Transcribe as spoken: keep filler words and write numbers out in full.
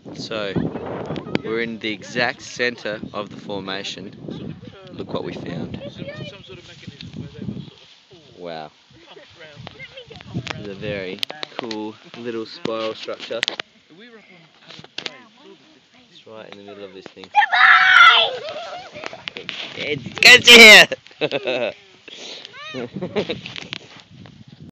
So, we're in the exact centre of the formation. Look what we found. Wow. This is a very cool little spiral structure. It's right in the middle of this thing. It's, it's here!